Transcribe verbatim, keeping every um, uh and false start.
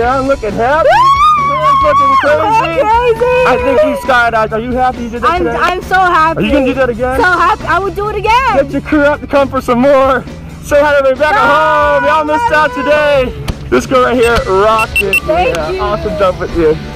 Yeah, I'm looking happy. It's looking crazy. crazy. I think you skydived. Are you happy you did that I'm, today? I'm so happy. Are you gonna do that again? So happy. I would do it again. Get your crew up to come for some more. Say hi to everybody back at home. Y'all missed out today. This girl right here rocked it. Thank yeah, you. Awesome jump with you.